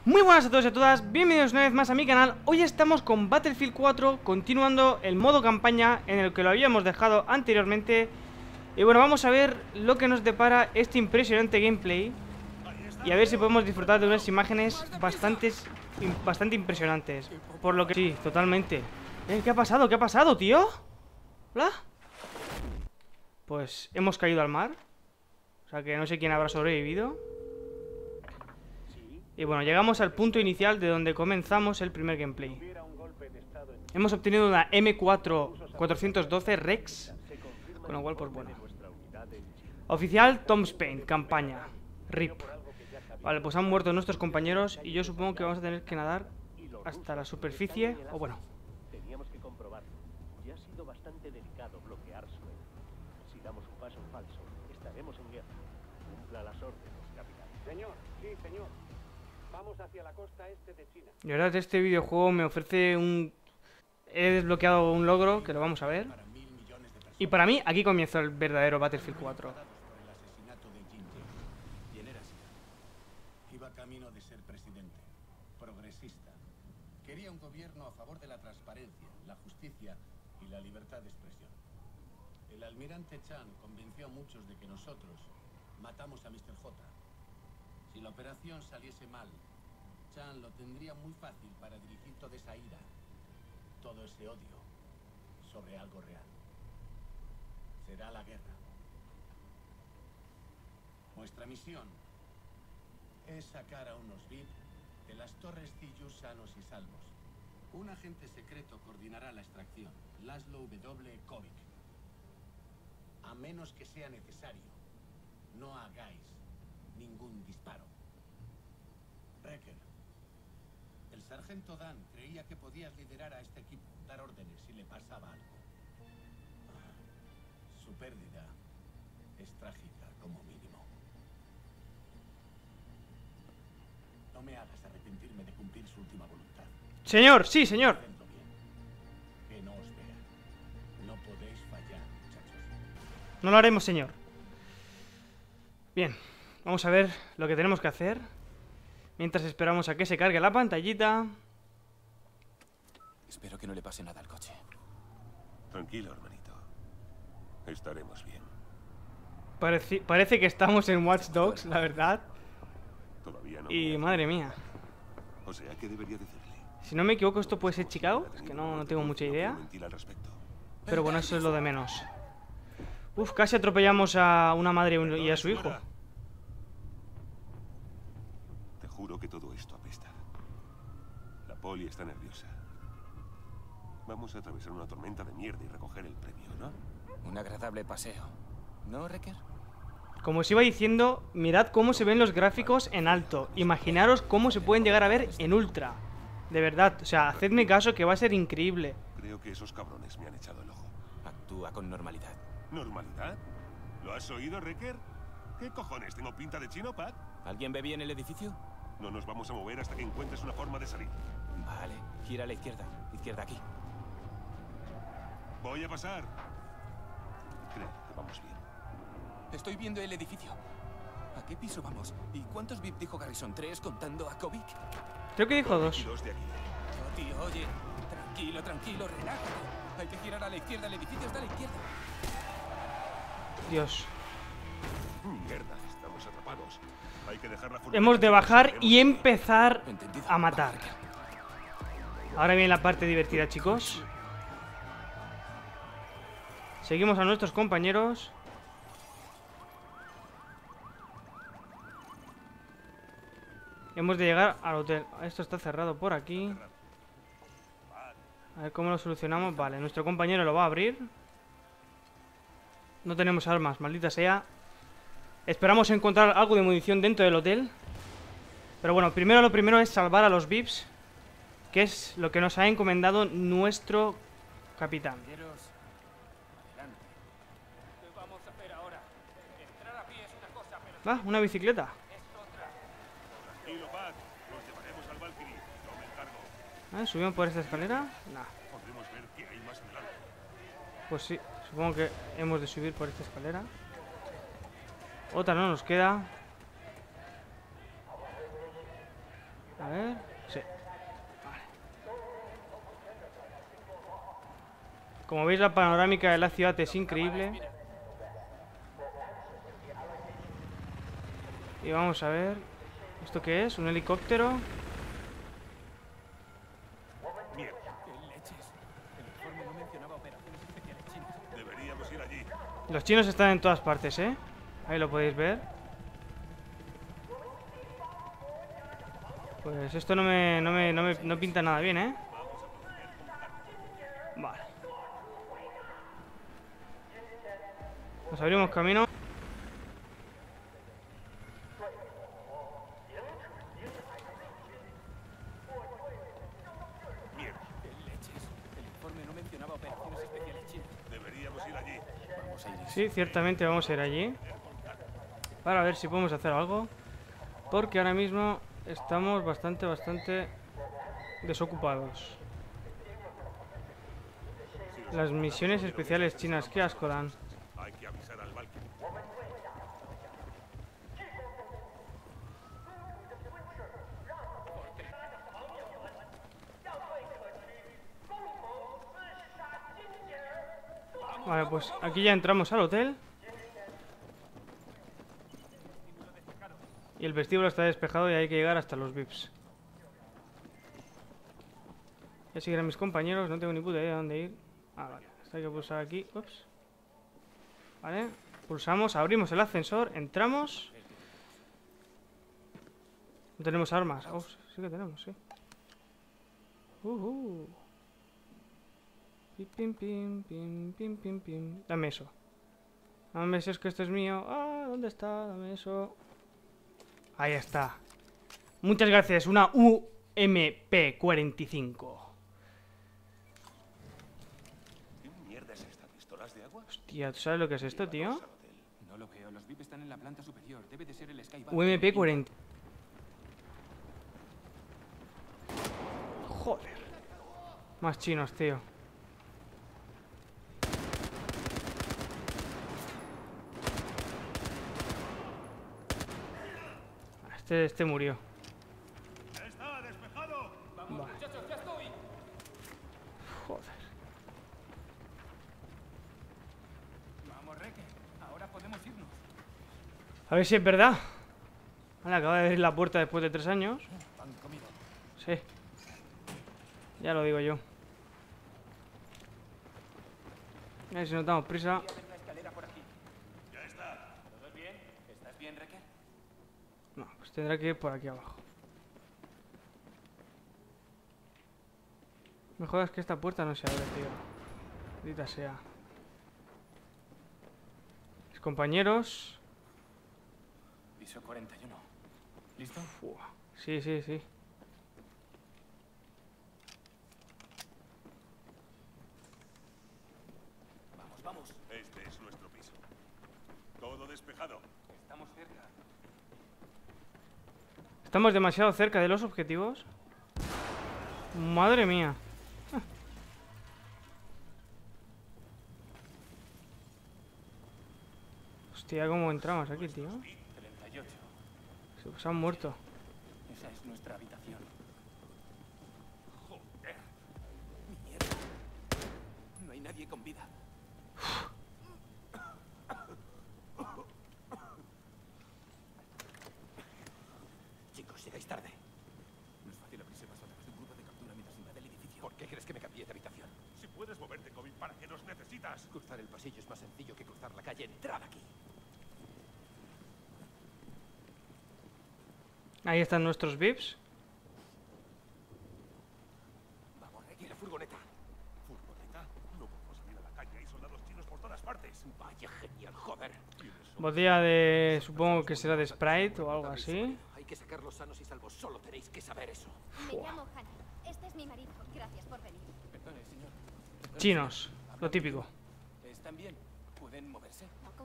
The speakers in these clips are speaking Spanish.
Muy buenas a todos y a todas, bienvenidos una vez más a mi canal. Hoy estamos con Battlefield 4, continuando el modo campaña en el que lo habíamos dejado anteriormente. Y bueno, vamos a ver lo que nos depara este impresionante gameplay y a ver si podemos disfrutar de unas imágenes bastante impresionantes. Por lo que... Sí, totalmente. ¿Qué ha pasado? ¿Qué ha pasado, tío? ¿Hola? Pues hemos caído al mar. O sea que no sé quién habrá sobrevivido. Y bueno, llegamos al punto inicial de donde comenzamos el primer gameplay. Hemos obtenido una M4-412 Rex, con lo cual, pues bueno. Oficial Tom Spain, campaña. RIP. Vale, pues han muerto nuestros compañeros y yo supongo que vamos a tener que nadar hasta la superficie, o bueno. Teníamos que comprobarlo. Ya ha sido bastante delicado bloquear Suez. Si damos un paso en falso, estaremos en guerra. Cumpla las órdenes, capitán. Señor, sí, señor. Vamos hacia la costa este de China. De verdad, este videojuego me ofrece un... He desbloqueado un logro, que lo vamos a ver. Y para mí, aquí comienza el verdadero Battlefield 4. Iba camino de ser presidente, progresista. Quería un gobierno a favor de la transparencia, la justicia y la libertad de expresión. El almirante Chan convenció a muchos de que nosotros matamos a Mr. J. Si la operación saliese mal, Chan lo tendría muy fácil para dirigir toda esa ira, todo ese odio, sobre algo real. Será la guerra. Nuestra misión es sacar a unos VIP de las torres Tillus sanos y salvos. Un agente secreto coordinará la extracción, Laszlo W. Kovic. A menos que sea necesario, no hagáis ningún disparo. Recker, el sargento Dan creía que podías liderar a este equipo, dar órdenes si le pasaba algo. Su pérdida es trágica como mínimo. No me hagas arrepentirme de cumplir su última voluntad. Señor, sí, señor. Que no os vean. No podéis fallar, muchachos. No lo haremos, señor. Bien, vamos a ver lo que tenemos que hacer. Mientras esperamos a que se cargue la pantallita. Espero que no le pase nada al coche. Tranquilo, hermanito. Estaremos bien. Parece que estamos en Watch Dogs, la verdad. Todavía no. Y madre mía. O sea, ¿qué debería decirle? Si no me equivoco, esto puede ser Chicago. Es que no tengo mucha idea. Pero bueno, eso es lo de menos. Uf, casi atropellamos a una madre y a su hijo. Te juro que todo esto apesta. La poli está nerviosa. Vamos a atravesar una tormenta de mierda y recoger el premio, ¿no? Un agradable paseo. ¿No, Recker? Como os iba diciendo, mirad cómo se ven los gráficos en alto. Imaginaros cómo se pueden llegar a ver en ultra. De verdad, o sea, hacedme caso que va a ser increíble. Creo que esos cabrones me han echado el ojo. Actúa con normalidad. ¿Normalidad? ¿Lo has oído, Recker? ¿Qué cojones? ¿Tengo pinta de chino, Pat? ¿Alguien ve bien el edificio? No nos vamos a mover hasta que encuentres una forma de salir. Vale, gira a la izquierda. Izquierda aquí. Voy a pasar. Creo que vamos bien. Estoy viendo el edificio. ¿A qué piso vamos? ¿Y cuántos VIP dijo Garrison? ¿3 contando a Kovic? Creo que dijo 2. Y dos de aquí. Oh, tío, oye. Tranquilo, relájate. Hay que girar a la izquierda. El edificio está a la izquierda. Dios. Mierda, estamos atrapados. Hay que dejar la furgoneta. Hemos de bajar y empezar Entendido. a matar. Ahora viene la parte divertida, chicos. Seguimos a nuestros compañeros. Hemos de llegar al hotel. Esto está cerrado por aquí. A ver cómo lo solucionamos. Vale, nuestro compañero lo va a abrir. No tenemos armas, maldita sea. Esperamos encontrar algo de munición dentro del hotel. Pero bueno, lo primero es salvar a los VIPs, que es lo que nos ha encomendado nuestro capitán. ¿Qué vamos a hacer ahora? Entrar a pie es una cosa, pero Ah, una bicicleta. es otra. Tranquilo, Pat. Nos llevaremos al Valkyrie. Yo me encargo. ¿Subimos por esta escalera? Nah. Podremos ver qué hay más adelante. Pues sí, supongo que hemos de subir por esta escalera. Otra no nos queda. A ver... Sí. Vale. Como veis, la panorámica de la ciudad es increíble. Y vamos a ver... ¿Esto qué es? ¿Un helicóptero? Mierda. ¿Qué leches? El informe no mencionaba operaciones especiales chinas. Deberíamos ir allí. Los chinos están en todas partes, ¿eh? Ahí lo podéis ver. Pues esto no pinta nada bien, ¿eh? Vale. Nos abrimos camino. Mierda. ¿Qué leches? El informe no mencionaba operaciones especiales chinas. Deberíamos ir allí. Vamos a ir. Sí, ciertamente vamos a ir allí. Para ver si podemos hacer algo. Porque ahora mismo estamos bastante desocupados. Las misiones especiales chinas, qué asco dan. Hay que avisar al Valkyrie. Vale, pues aquí ya entramos al hotel. Y el vestíbulo está despejado y hay que llegar hasta los VIPs. Ya siguen mis compañeros, no tengo ni puta idea de dónde ir. Ah, vale, esto hay que pulsar aquí. Ups. Vale, pulsamos, abrimos el ascensor, entramos. No tenemos armas. Oh, sí que tenemos, sí. Pim, pim, pim, pim, pim, pim. Dame eso. Dame eso, es que esto es mío. Ah, ¿dónde está? Dame eso. Ahí está. Muchas gracias. Una UMP-45. ¿Qué mierda es esta? ¿Pistolas de agua? Hostia, ¿tú sabes lo que es esto, tío? No lo veo. Los VIP están en la planta superior. Debe de ser el Skybar. UMP-40. Joder. Más chinos, tío. Este murió. ¡Está despejado! Vamos, Vale. muchachos, ya estoy. Joder. Vamos, Reque. Ahora podemos irnos. A ver si es verdad. Vale, acaba de abrir la puerta después de 3 años. Han comido. Sí. Ya lo digo yo. A ver si nos damos prisa. Voy a hacer una escalera por aquí. ¡Ya está! ¿Todo bien? ¿Estás bien, Reque? No, pues tendrá que ir por aquí abajo. Me jodas que esta puerta no se abre, tío. Maldita sea. Mis compañeros. Piso 41. ¿Listo? Fua. Sí, sí, sí. Vamos, vamos. Este es nuestro piso. Todo despejado. Estamos cerca. ¿Estamos demasiado cerca de los objetivos? Madre mía. Hostia, ¿cómo entramos aquí, tío? 38. Se han muerto. Esa es nuestra habitación. Joder. Mierda. No hay nadie con vida. Chicos, llegáis tarde. No es fácil abrirse paso a través de un grupo de captura mientras invade el edificio. ¿Por qué crees que me cambié de habitación? Si puedes moverte, Kobe, ¿para qué nos necesitas? Cruzar el pasillo es más sencillo que cruzar la calle. ¡Entrad aquí! Ahí están nuestros VIPs. Vamos, Reque, la furgoneta. ¿Furgoneta? No podemos salir a la calle. Hay soldados chinos por todas partes. Vaya genial, joder. Botella de... supongo que será de Sprite o algo así. Hay que sacarlos sanos y salvos. Solo tenéis que saber eso. Me llamo Hannah. Este es mi marido. Gracias por venir. Perdone, señor. Chinos, lo típico. ¿Están bien? ¿Pueden moverse?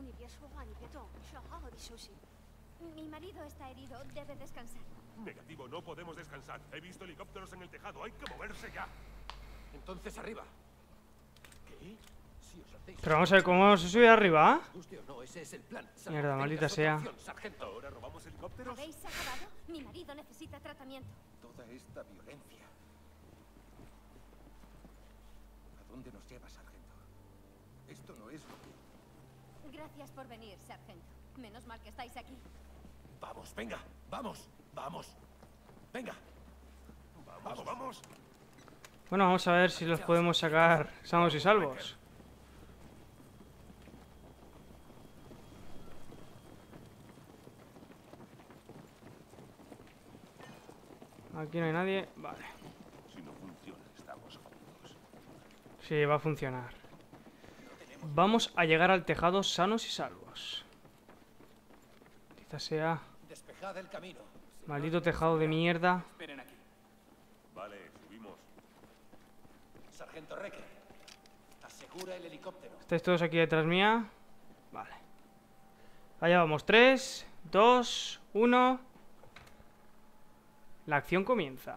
Mi marido está herido. Debe descansar. Negativo, no podemos descansar. He visto helicópteros en el tejado. Hay que moverse ya. Entonces arriba. ¿Qué? Si os hacéis... Pero vamos a ver cómo se sube arriba. os guste o no, ese es el plan. Salvo Mierda, que maldita tengas otra sea. opción, sargento. ¿Ahora robamos helicópteros? ¿Habéis acabado? Mi marido necesita tratamiento. Todo toda esta violencia? ¿A dónde nos lleva, sargento? Esto no es lo que... Gracias por venir, sargento. Menos mal que estáis aquí. Vamos, venga, vamos, vamos. Venga. Vamos, vamos. Bueno, vamos a ver si los podemos sacar sanos y salvos. Aquí no hay nadie. Vale. Si no funciona, estamos jodidos. Sí, va a funcionar. Vamos a llegar al tejado sanos y salvos. Quizás sea... Despejad el camino. Maldito tejado de mierda. Esperen aquí. Vale, subimos. Sargento Reque, asegura el helicóptero. ¿Estáis todos aquí detrás mía? Vale. Allá vamos. 3, 2, 1. La acción comienza.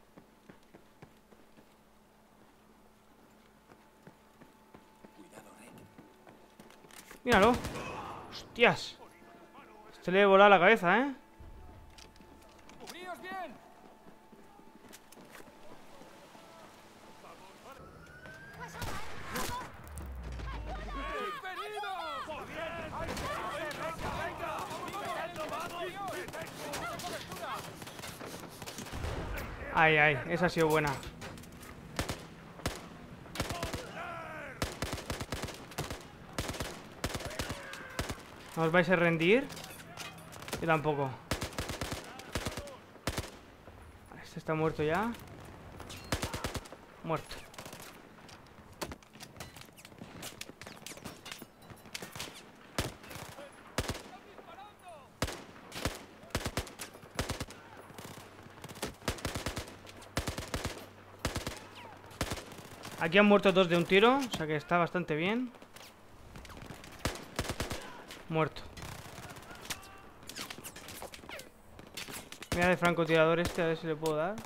Cuidado, Reque. Míralo. Hostias. Este le he volado la cabeza, ¿eh? ¡Cubríos bien! Ay, ay, esa ha sido buena. ¿No os vais a rendir? Yo tampoco. Este está muerto ya. Muerto. Aquí han muerto 2 de un tiro, o sea que está bastante bien. Muerto. Mira de francotirador este, a ver si le puedo dar.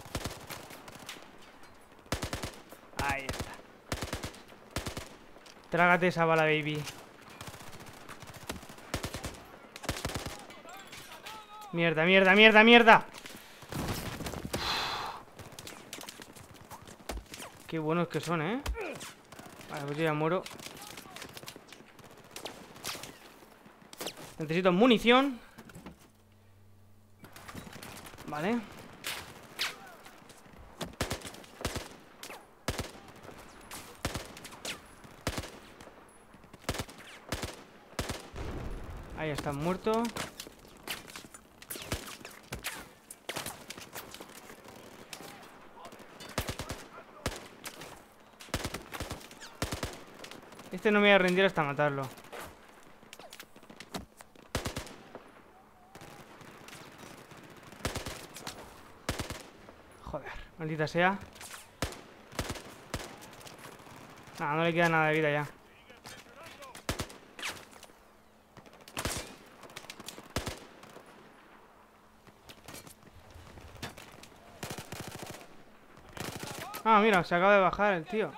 Ahí está. Trágate esa bala, baby. Mierda, mierda, mierda, mierda. Qué buenos que son, ¿eh? Vale, pues yo ya muero. Necesito munición. Vale. Ahí está muerto. Este no me voy a rendir hasta matarlo. Joder, maldita sea. Nada, no le queda nada de vida ya. Ah, mira, se acaba de bajar el tío.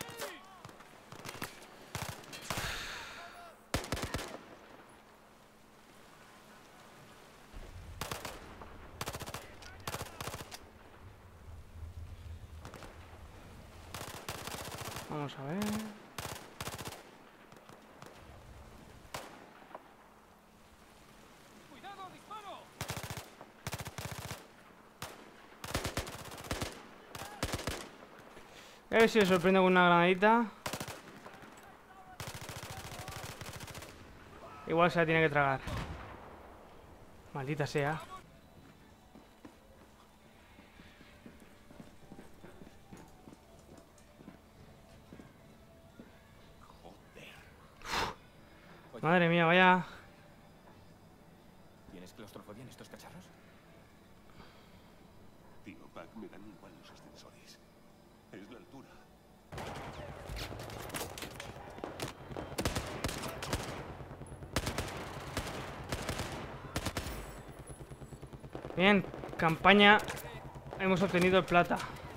Vamos a ver. ¡Cuidado, disparo! A ver si le sorprendo con una granadita. Igual se la tiene que tragar. Maldita sea. Madre mía, vaya. ¿Tienes claustrofobia en estos cacharros? Tío, Pac, me dan igual los ascensores. Es la altura. Bien, campaña. Hemos obtenido el plata.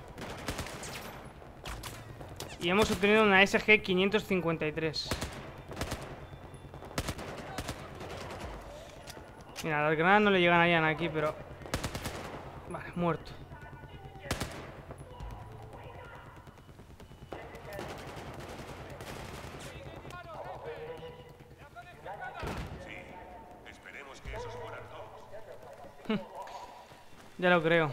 Y hemos obtenido una SG 553. Mira, las granadas no le llegan a Ian aquí, pero... Vale, muerto. Ya lo creo.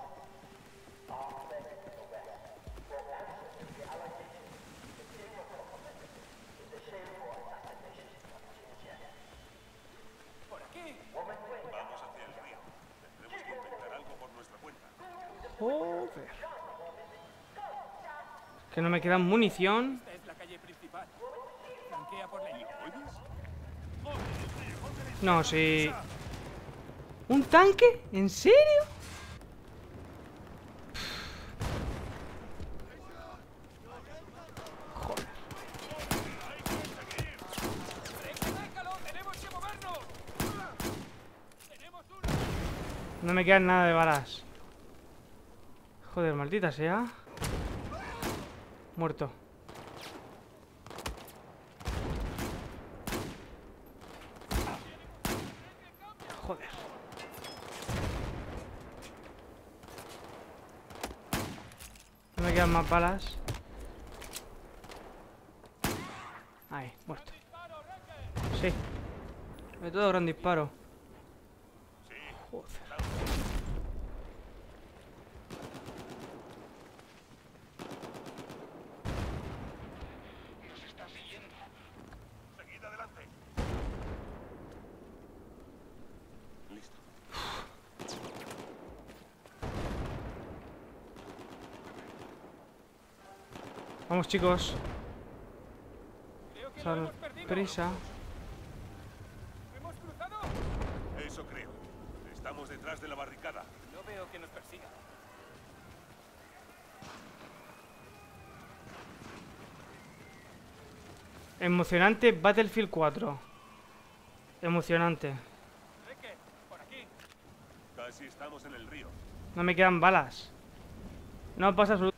Vamos hacia el río. Tendremos que inventar algo por nuestra cuenta. Joder. Que no me queda munición. Esta es la calle principal. Flanquea por la ¿Lo oyes? No, sí. ¿Un tanque? ¿En serio? Joder. ¡Tenemos que movernos! ¡Tenemos uno! No me quedan nada de balas. Joder, maldita sea. Muerto. Joder. No me quedan más balas. Ahí, muerto. Sí. De todo gran disparo. Joder. Seguid adelante. Listo. Vamos, chicos. Creo que lo Sal hemos perdido. prisa. ¿Hemos cruzado? Eso creo. Estamos detrás de la barricada. No veo que nos persiga. Emocionante Battlefield 4. Emocionante. Reque, por aquí. Casi estamos en el río. No me quedan balas. No pasa absolutamente.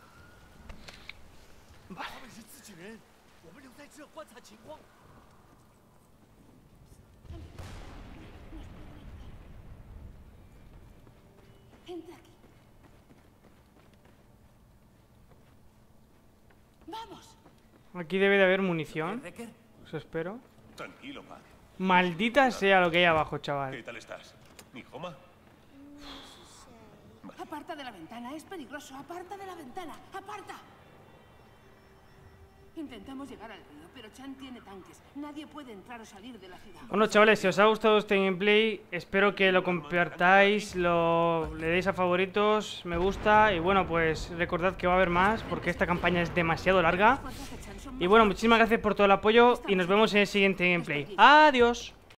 Entra aquí. ¡Vamos! Aquí debe de haber munición. ¿Recker? Eso espero. Tranquilo, Mac. Maldita sea lo que hay abajo, ¿Qué chaval. tal estás? ¿Mi Homa? Aparta de la ventana, es peligroso. Aparta de la ventana, aparta. Intentamos llegar al río, pero Chan tiene tanques. Nadie puede entrar o salir de la ciudad. Bueno, chavales, si os ha gustado este gameplay, espero que lo compartáis, le deis a favoritos, me gusta. Y bueno, pues recordad que va a haber más, porque esta campaña es demasiado larga. Y bueno, muchísimas gracias por todo el apoyo y nos vemos en el siguiente gameplay. ¡Adiós!